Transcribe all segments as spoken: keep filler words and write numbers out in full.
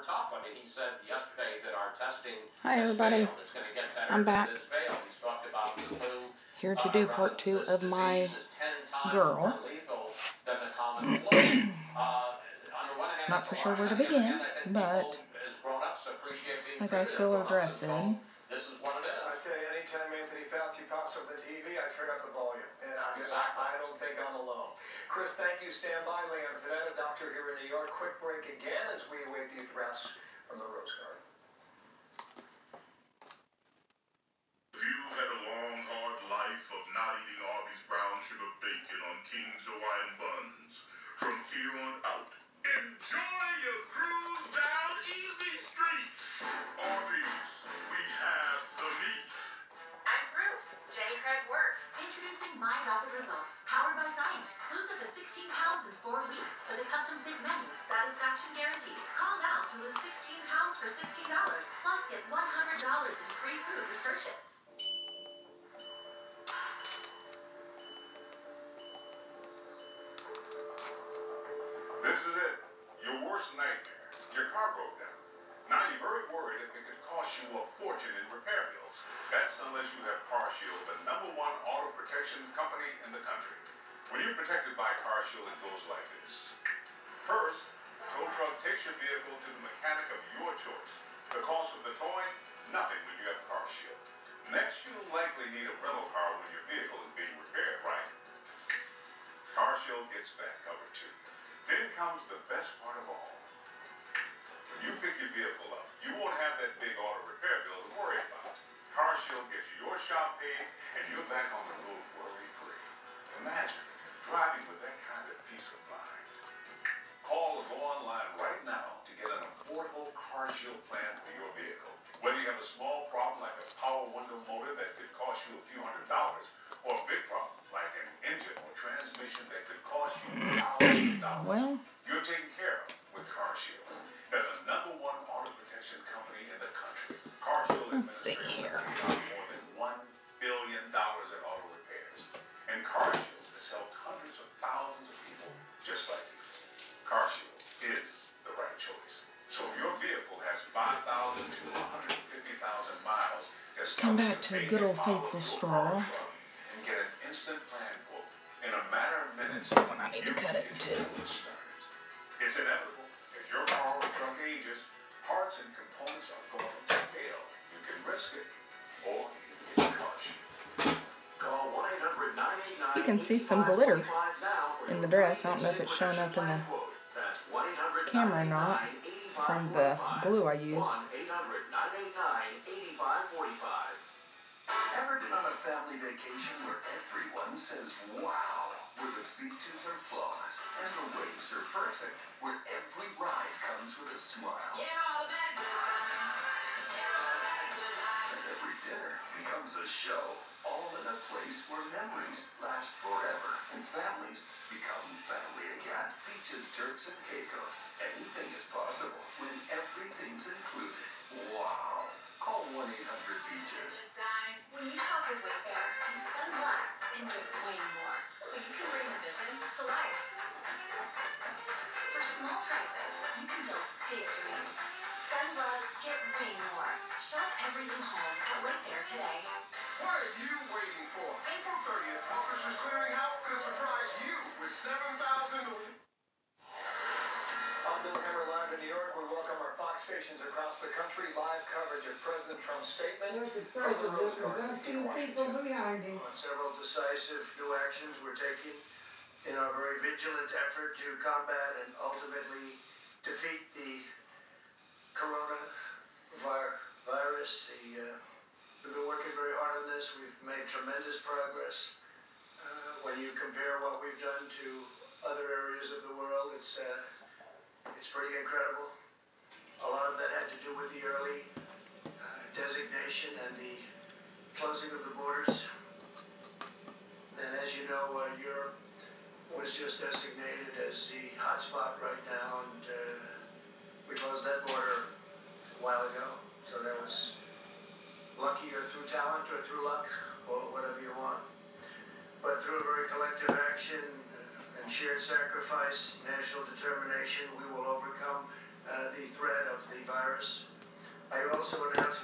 tough. I mean, he said yesterday that our testing. Hi everybody, it's going to get better I'm back This failed. He's talked about the flu, here to uh, do part two this of my girl. uh, Not for sure where to begin, but I gotta fill her dress in. This is what it is. I tell you, anytime Anthony Fauci pops up on T V, I turn up the volume, and I, exactly. I don't think I'm alone. Chris, thank you. Stand by. Leon Panetta, doctor here in New York. Quick break again as we await the address from the Rose Garden. If you've had a long, hard life of not eating Arby's brown sugar bacon on King's Hawaiian buns, from here on out, enjoy your cruise down Easy Street. Arby's, we have the meat. I'm through. Jenny Craig works. Introducing My Rapid Results, powered by science. Lose up to sixteen pounds in four weeks with a custom fit menu. Satisfaction guaranteed. Call now to lose sixteen pounds for sixteen dollars. Plus get one hundred dollars in free food with purchase. This is it. Your worst nightmare. Your car broke down. Now you're very worried if it could cost you a fortune in repair bills. That's unless you have CarShield, the number one auto protection company in the country. When you're protected by CarShield, it goes like this. First, tow truck takes your vehicle to the mechanic of your choice. The cost of the towing, nothing when you have CarShield. Next, you'll likely need a rental car when your vehicle is being repaired, right? CarShield gets that covered too. Then comes the best part of all. When you pick your vehicle up, you won't have that big auto repair bill to worry about. CarShield gets your shop paid, and you're back on the road worry-free. Imagine driving with that kind of peace of mind. Call or go online right now to get an affordable CarShield plan for your vehicle. Whether you have a small problem like a power window motor that could cost you a few hundred dollars, or a big problem like an engine or transmission that could cost you thousands of dollars, Well, you're taken care of with CarShield. They're the number one auto protection company in the country. CarShield let's see here. more than one billion dollars in auto repairs. And CarShield has helped hundreds of thousands of people just like you. CarShield is the right choice. So if your vehicle has five thousand to one hundred fifty thousand miles, just Come back to a good old faithful straw. And get an instant plan quote in a matter of minutes. When I need to cut it in two. It's inevitable. If your car or truck ages, parts and components are going to fail. You can risk it, or you can get CarShield. Call one eight hundred nine eight nine. You can see some glitter in the dress. I don't know if it's showing up in the camera or not from the glue I used. Ever been on a family vacation where everyone says wow, where the beaches are flawless and the waves are perfect, where every ride comes with a smile, Yeah, all that good and every dinner becomes a show, all in a place where memories last forever and families become family again. Beaches, Turks, and Caicos. Anything is possible when everything's included. Wow. Call one eight hundred beaches. design. When you shop with Wayfair, you spend less and get way more, so you can bring the vision to life. For small prices, you can build big dreams. Spend less, get way more. Shop everything home at Wayfair today. What are you waiting for? April thirtieth, Publishers Clearinghouse could surprise you with seven thousand. I'm Bill Hammer live in New York. We welcome our Fox stations across the country. Live coverage of President Trump's statement. There's the president with a few people behind him. On several decisive new actions we're taking in our very vigilant effort to combat and ultimately defeat the coronavirus. The, uh, we've been working very hard on this. We've made tremendous progress. Uh, when you compare what we've done to other areas of the world, it's uh, it's pretty incredible. A lot of that had to do with the early uh, designation and the closing of the borders. And as you know, uh, Europe was just designated as the hotspot right now, and uh, we closed that border a while ago. So that was lucky, or through talent, or through luck, or whatever you want. But through a very collective action uh, and shared sacrifice, national determination, we will overcome uh, the threat of the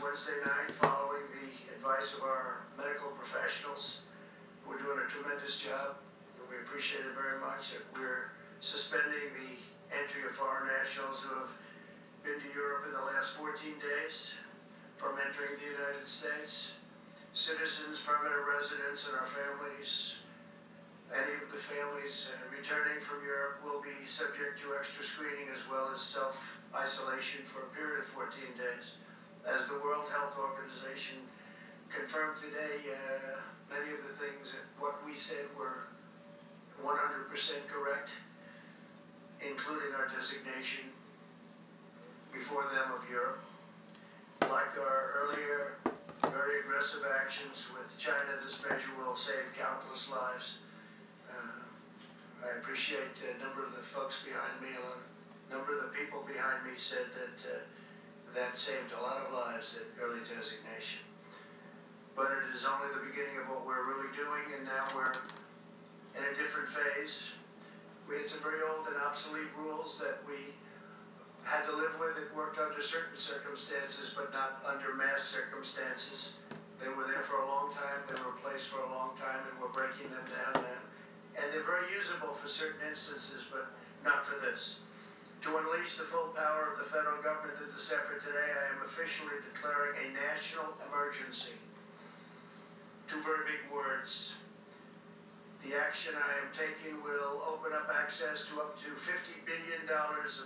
Wednesday night, following the advice of our medical professionals, who are doing a tremendous job, and we appreciate it very much. We're suspending the entry of foreign nationals who have been to Europe in the last fourteen days from entering the United States. Citizens, permanent residents, and our families, any of the families uh, returning from Europe will be subject to extra screening as well as self-isolation for a period of fourteen days. As the World Health Organization confirmed today, uh, many of the things that what we said were one hundred percent correct, including our designation before them of Europe. Like our earlier very aggressive actions with China, this measure will save countless lives. Uh, I appreciate a number of the folks behind me, a number of the people behind me said that uh, that saved a lot of lives, that early designation. But it is only the beginning of what we're really doing, and now we're in a different phase. We had some very old and obsolete rules that we had to live with. It worked under certain circumstances, but not under mass circumstances. They were there for a long time, they were in place for a long time, and we're breaking them down now. And they're very usable for certain instances, but not for this. To unleash the full power of the federal government in this effort today, I am officially declaring a national emergency. Two very big words. The action I am taking will open up access to up to fifty billion dollars of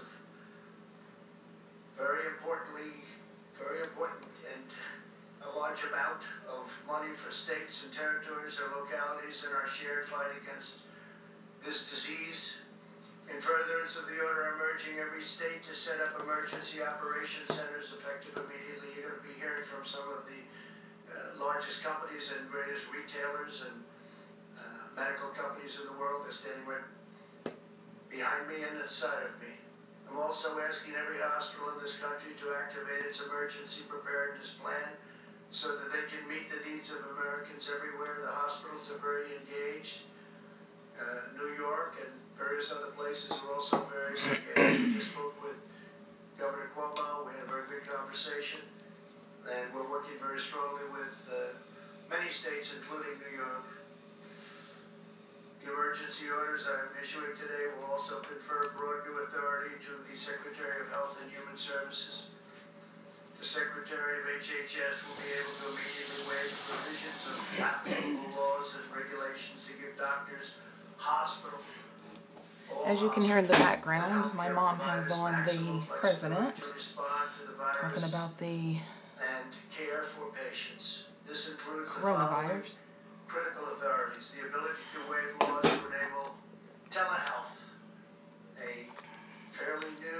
very importantly, very important and a large amount of money for states and territories or localities in our shared fight against this disease. In furtherance of the order, I'm urging every state to set up emergency operation centers effective immediately. You're going to be hearing from some of the uh, largest companies and greatest retailers and uh, medical companies in the world. They're standing right behind me and inside of me. I'm also asking every hospital in this country to activate its emergency preparedness plan so that they can meet the needs of Americans everywhere. The hospitals are very engaged. Uh, New York and various other places are also very engaged. We just spoke with Governor Cuomo. We had a very good conversation. And we're working very strongly with uh, many states, including New York. The emergency orders I'm issuing today will also confer broad new authority to the Secretary of Health and Human Services. The Secretary of H H S will be able to immediately waive provisions of applicable laws and regulations to give doctors, hospitals, As you can hear in the background, my mom has on the president talking about the and care for patients. This includes the coronavirus. critical authorities, the ability to waive laws to enable telehealth, a fairly new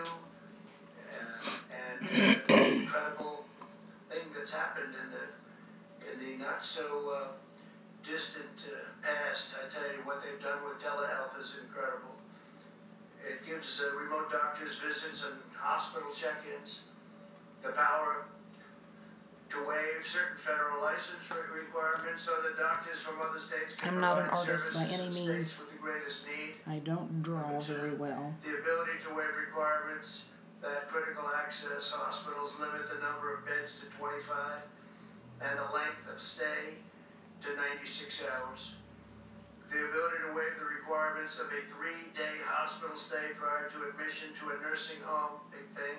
uh, and uh, incredible thing that's happened in the in the not so uh, distant uh, past. I tell you, what they've done with telehealth is incredible. It gives uh, remote doctors visits and hospital check-ins, the power to waive certain federal license requirements so that doctors from other states can I'm not an provide artist by services any in means. states with the greatest need. I don't draw very well. The ability to waive requirements that critical access hospitals limit the number of beds to twenty-five and the length of stay to ninety-six hours. The ability to waive the requirements of a three-day hospital stay prior to admission to a nursing home, big thing.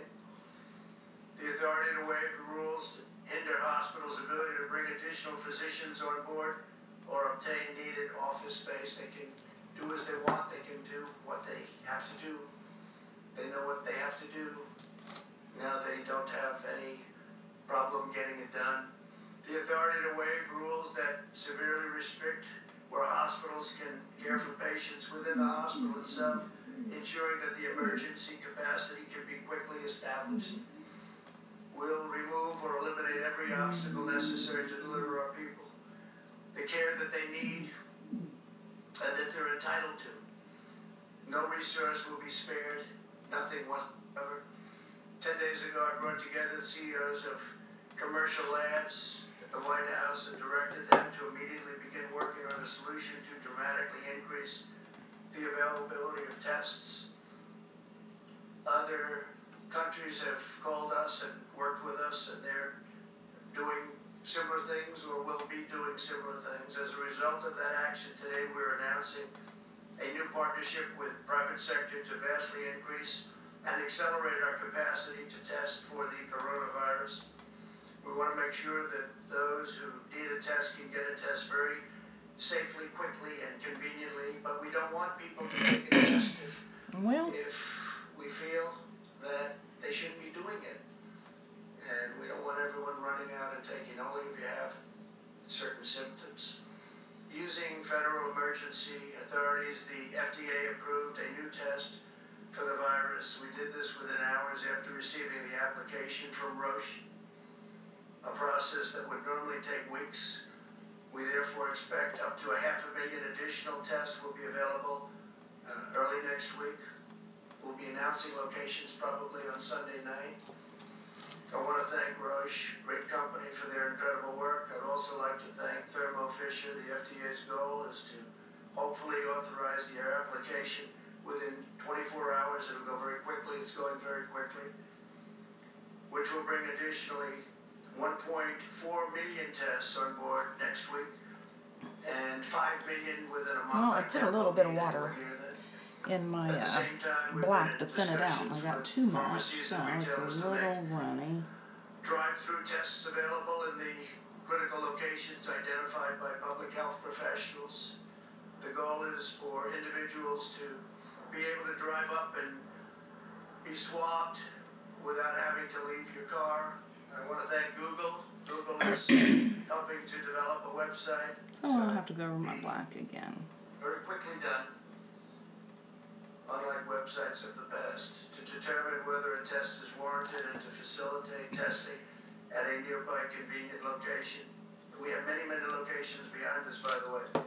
The authority to waive the rules to hinder hospitals' ability to bring additional physicians on board or obtain needed office space. They can do as they want. They can do what they have to do. They know what they have to do. Now they don't have any problem getting it done. The authority to waive rules that severely restrict where hospitals can care for patients within the hospital itself, ensuring that the emergency capacity can be quickly established. Will remove or eliminate every obstacle necessary to deliver our people the care that they need and that they're entitled to. No resource will be spared, nothing whatsoever. Ten days ago, I brought together the C E Os of commercial labs at the White House and directed them to immediately begin working on a solution to dramatically increase the availability of tests. Other countries have called us and worked with us, and they're doing similar things or will be doing similar things. As a result of that action today, we're announcing a new partnership with private sector to vastly increase and accelerate our capacity to test for the coronavirus. We want to make sure that those who need a test can get a test very safely, quickly, and conveniently, but we don't want people to take a test if, Well, if we feel that they shouldn't be doing it. And we don't want everyone running out and taking only if you have certain symptoms. Using federal emergency authorities, the F D A approved a new test for the virus. We did this within hours after receiving the application from Roche, a process that would normally take weeks. We therefore expect up to a half a million additional tests will be available uh, early next week. We'll be announcing locations probably on Sunday night. I want to thank Roche, great company, for their incredible work. I'd also like to thank Thermo Fisher. The F D A's goal is to hopefully authorize the application within twenty-four hours. It'll go very quickly. It's going very quickly, which will bring additionally one point four million tests on board next week and five million within a month. well, I put a little bit of water in my uh, black to thin it out. I got too much, so it's a little runny. Drive-through tests available in the critical locations identified by public health professionals. The goal is for individuals to be able to drive up and be swabbed without having to leave your car. I want to thank Google. Google is helping to develop a website. Oh, I'll have to go over my black again. Very quickly done, unlike websites of the past, to determine whether a test is warranted and to facilitate testing at a nearby convenient location. We have many, many locations behind us, by the way.